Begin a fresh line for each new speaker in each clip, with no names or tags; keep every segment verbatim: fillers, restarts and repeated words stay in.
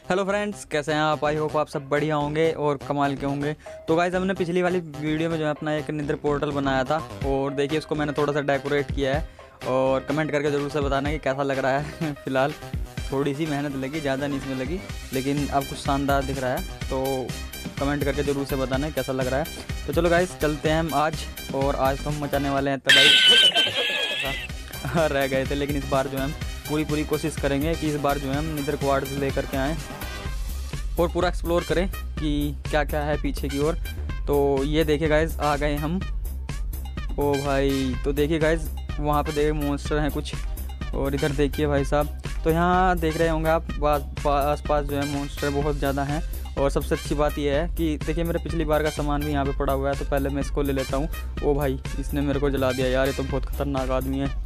Hello friends, कैसे हैं आप? आई होप आप सब बढ़िया होंगे और कमाल के होंगे। तो गाइस, हमने पिछली वाली वीडियो में जो है अपना एक निद्र पोर्टल बनाया था और देखिए उसको मैंने थोड़ा सा डेकोरेट किया है और कमेंट करके ज़रूर से बताना कि कैसा लग रहा है। फ़िलहाल थोड़ी सी मेहनत लगी, ज़्यादा नहीं इसमें लगी, लेकिन अब कुछ शानदार दिख रहा है। तो कमेंट करके ज़रूर से बताना कैसा लग रहा है। तो चलो गाइस, चलते हैं हम आज। और आज तो हम मचाने वाले हैं तबाही। रह गए थे, लेकिन इस बार जो है हम पूरी पूरी कोशिश करेंगे कि इस बार जो है हम निद्र क्वार्ट्स लेकर के आएँ और पूरा एक्सप्लोर करें कि क्या क्या है पीछे की ओर। तो ये देखिए गाइस, आ गए हम। ओ भाई, तो देखिए गाइस, वहाँ पे देखिए मॉन्स्टर हैं कुछ, और इधर देखिए भाई साहब। तो यहाँ देख रहे होंगे आप, आस पास जो है मॉन्स्टर बहुत ज़्यादा हैं। और सबसे अच्छी बात यह है कि देखिए मेरे पिछली बार का सामान भी यहाँ पे पड़ा हुआ है, तो पहले मैं इसको ले लेता हूँ। ओ भाई, इसने मेरे को जला दिया यार, ये तो बहुत ख़तरनाक आदमी है।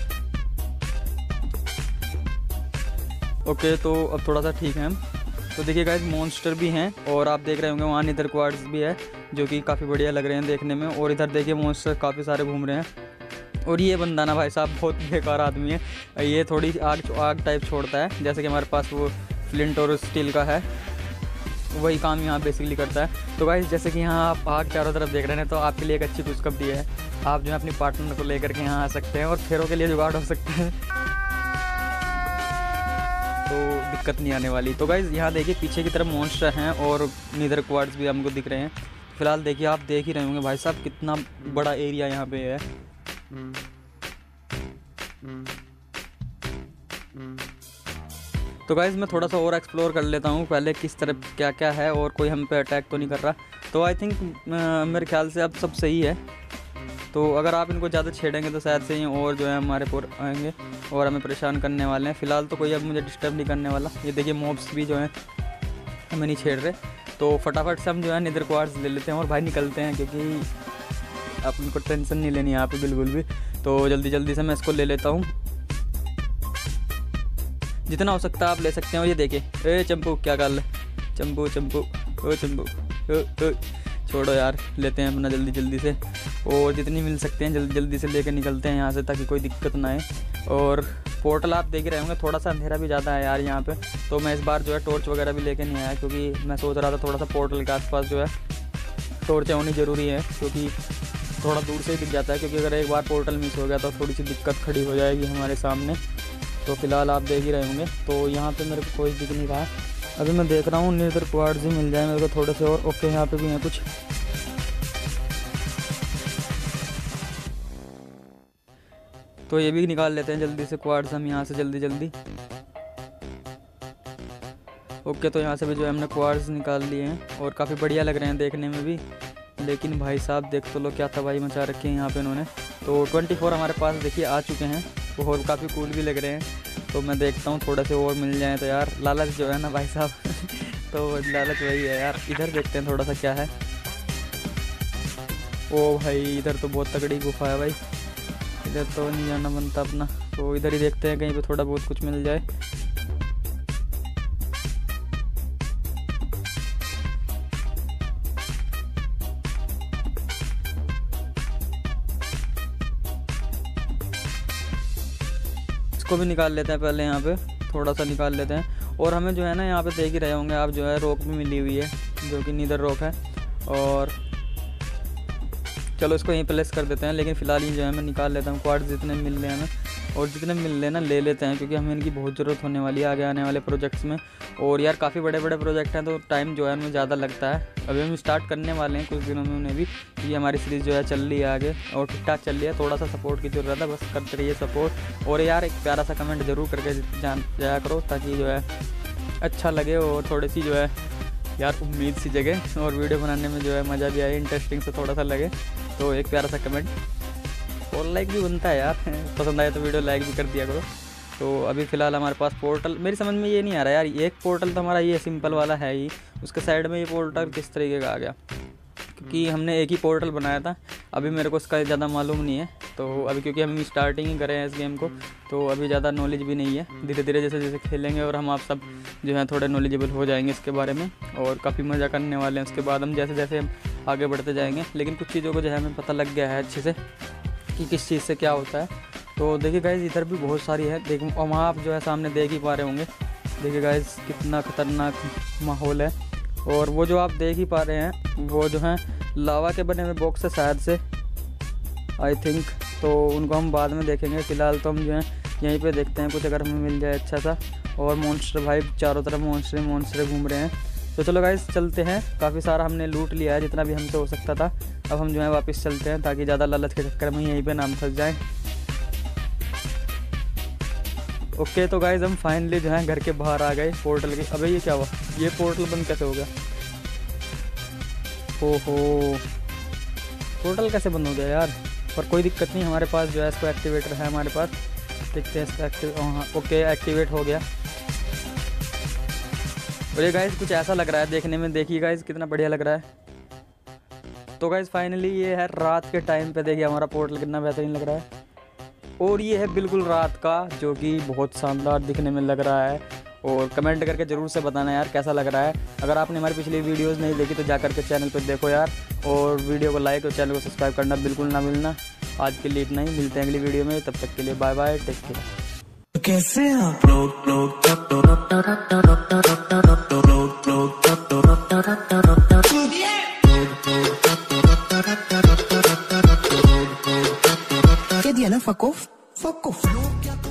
ओके, तो अब थोड़ा सा ठीक है हम। तो देखिए गाइस, मॉन्स्टर भी हैं और आप देख रहे होंगे वहाँ निद्र क्वार्ट्स भी है, जो कि काफ़ी बढ़िया लग रहे हैं देखने में। और इधर देखिए मॉन्स्टर काफ़ी सारे घूम रहे हैं। और ये बंदा ना भाई साहब बहुत बेकार आदमी है। ये थोड़ी आग आग टाइप छोड़ता है, जैसे कि हमारे पास वो फ्लिंट और स्टील का है, वही काम यहाँ बेसिकली करता है। तो गाइस, जैसे कि यहाँ आप आग चारों तरफ देख रहे हैं, तो आपके लिए एक अच्छी खुशखबरी है। आप जो है अपनी पार्टनर को लेकर के यहाँ आ सकते हैं और फेरों के लिए जुगाड़ हो सकते हैं, तो दिक्कत नहीं आने वाली। तो गाइज़, यहाँ देखिए पीछे की तरफ मॉन्स्टर हैं और निद्र क्वार्ट्स भी हमको दिख रहे हैं। फिलहाल देखिए, आप देख ही रहे होंगे भाई साहब कितना बड़ा एरिया यहाँ पे है। तो गाइज़, मैं थोड़ा सा और एक्सप्लोर कर लेता हूँ पहले, किस तरफ क्या क्या है और कोई हम पे अटैक तो नहीं कर रहा। तो आई थिंक मेरे ख्याल से अब सब सही है। तो अगर आप इनको ज़्यादा छेड़ेंगे तो शायद से ही और जो है हमारे पर आएंगे और हमें परेशान करने वाले हैं। फ़िलहाल तो कोई अब मुझे डिस्टर्ब नहीं करने वाला। ये देखिए मॉब्स भी जो हैं हमें नहीं छेड़ रहे। तो फटाफट से हम जो है निद्र क्वार्ट्स ले लेते हैं और भाई निकलते हैं, क्योंकि आप इनको टेंशन नहीं लेनी यहाँ पे बिल्कुल भी। तो जल्दी जल्दी से मैं इसको ले लेता हूँ, जितना हो सकता है आप ले सकते हैं। और ये देखिए, ए चंपू क्या कर, चंपू चंपू ओ चंपू ओ, ओ। छोड़ो यार, लेते हैं अपना जल्दी जल्दी से, और जितनी मिल सकते हैं जल्दी जल्दी से लेकर निकलते हैं यहाँ से, ताकि कोई दिक्कत ना आए। और पोर्टल आप देख रहे होंगे, थोड़ा सा अंधेरा भी ज़्यादा है यार यहाँ पे। तो मैं इस बार जो है टॉर्च वगैरह भी लेके नहीं आया, क्योंकि मैं सोच रहा था थोड़ा सा पोर्टल के आसपास जो है टॉर्चें होनी ज़रूरी है, क्योंकि थोड़ा दूर से ही दिख जाता है। क्योंकि अगर एक बार पोर्टल मिस हो गया तो थोड़ी सी दिक्कत खड़ी हो जाएगी हमारे सामने। तो फिलहाल आप देख ही रहे होंगे। तो यहाँ पर मेरे को कोई दिख नहीं रहा, अभी मैं देख रहा हूँ निद्र क्वार्ट्स ही मिल जाए मेरे को थोड़े से और। ओके, यहाँ पे भी हैं कुछ। तो ये भी निकाल लेते हैं जल्दी से क्वार्ट्स हम यहाँ से जल्दी जल्दी। ओके, तो यहाँ से भी जो है हमने क्वार्ट्स निकाल लिए हैं और काफ़ी बढ़िया लग रहे हैं देखने में भी। लेकिन भाई साहब देख तो लो क्या तबाही मचा रखी है यहाँ पे इन्होंने। तो चौबीस हमारे पास देखिए आ चुके हैं और काफ़ी कूल भी लग रहे हैं। तो मैं देखता हूँ थोड़े से और मिल जाए तो यार। लालच जो है ना भाई साहब तो लालच वही है यार। इधर देखते हैं थोड़ा सा क्या है। ओ भाई, इधर तो बहुत तगड़ी गुफा है भाई, इधर तो नहीं जाना बनता अपना। तो इधर ही देखते हैं, कहीं पे थोड़ा बहुत कुछ मिल जाए। इसको भी निकाल लेते हैं पहले, यहाँ पे थोड़ा सा निकाल लेते हैं। और हमें जो है ना यहाँ पे देख ही रहे होंगे आप, जो है रॉक भी मिली हुई है, जो कि नीदर रॉक है। और चलो इसको यहीं प्लेस कर देते हैं। लेकिन फ़िलहाल ही जो है मैं निकाल लेता हूँ क्वार्ट्स, जितने मिल रहे हैं हमें, और जितने मिल रहे हैं ना ले लेते हैं, क्योंकि हमें इनकी बहुत ज़रूरत होने वाली है आगे आने वाले प्रोजेक्ट्स में। और यार काफ़ी बड़े बड़े प्रोजेक्ट हैं, तो टाइम जो है उनमें ज़्यादा लगता है। अभी हम स्टार्ट करने वाले हैं कुछ दिनों में उन्हें भी। ये हमारी सीरीज़ जो है चल रही है आगे और ठीक ठाक चल रही है। थोड़ा सा सपोर्ट की ज़रूरत है, बस करते रहिए सपोर्ट। और यार एक प्यारा सा कमेंट ज़रूर करके जान जाया करो, ताकि जो है अच्छा लगे और थोड़ी सी जो है यार उम्मीद सी जगह, और वीडियो बनाने में जो है मज़ा भी आए, इंटरेस्टिंग से थोड़ा सा लगे। तो एक प्यारा सा कमेंट और लाइक भी बनता है यार, पसंद आए तो वीडियो लाइक भी कर दिया करो। तो अभी फ़िलहाल हमारे पास पोर्टल, मेरी समझ में ये नहीं आ रहा यार, एक पोर्टल तो हमारा ये सिंपल वाला है ही, उसके साइड में ये पोर्टल किस तरीके का आ गया, क्योंकि हमने एक ही पोर्टल बनाया था। अभी मेरे को इसका ज़्यादा मालूम नहीं है। तो अभी क्योंकि हम स्टार्टिंग ही करें हैं इस गेम को, तो अभी ज़्यादा नॉलेज भी नहीं है। धीरे धीरे जैसे जैसे खेलेंगे और हम आप सब जो है थोड़े नॉलेजेबल हो जाएंगे इसके बारे में, और काफ़ी मज़ा करने वाले हैं उसके बाद हम, जैसे जैसे हम आगे बढ़ते जाएंगे। लेकिन कुछ चीज़ों को जो है हमें पता लग गया है अच्छे से कि किस चीज़ से क्या होता है। तो देखिए गाइस, इधर भी बहुत सारी है, देख वहाँ आप जो है सामने देख ही पा रहे होंगे। देखिए गाइस कितना खतरनाक माहौल है। और वो जो आप देख ही पा रहे हैं वो जो है लावा के बने हुए बॉक्स है शायद से, आई थिंक। तो उनको हम बाद में देखेंगे, फ़िलहाल तो हम जो है यहीं पे देखते हैं कुछ अगर हमें मिल जाए अच्छा सा। और मॉन्स्टर भाई चारों तरफ मॉन्स्टर मॉन्स्टर घूम रहे हैं। तो चलो गाइस चलते हैं, काफ़ी सारा हमने लूट लिया है जितना भी हमसे हो सकता था। अब हम जो है वापस चलते हैं ताकि ज़्यादा लालच के चक्कर में यहीं पे नाम फंस जाए। ओके तो गाइस हम फाइनली जो है घर के बाहर आ गए पोर्टल के। अबे ये क्या हुआ, ये पोर्टल बंद कैसे हो गया? ओहो पोर्टल कैसे बंद हो गया यार। पर कोई दिक्कत नहीं, हमारे पास जो है इसको एक्टिवेटर है हमारे पास। देखते हैं इसका एक्टिव, हाँ ओके एक्टिवेट हो गया। और ये गाइस कुछ ऐसा लग रहा है देखने में, देखिए गाइस कितना बढ़िया लग रहा है। तो गाइस फाइनली ये है रात के टाइम पे, देखिए हमारा पोर्टल कितना बेहतरीन लग रहा है। और ये है बिल्कुल रात का, जो कि बहुत शानदार दिखने में लग रहा है। और कमेंट करके ज़रूर से बताना यार कैसा लग रहा है। अगर आपने हमारी पिछली वीडियोस नहीं देखी तो जा करके चैनल पर देखो यार, और वीडियो को लाइक और चैनल को सब्सक्राइब करना बिल्कुल ना भूलना। आज के लिए इतना ही, मिलते हैं अगली वीडियो में, तब तक के लिए बाय बाय, टेक केयर।
कैसे आप Fuck off, fuck off.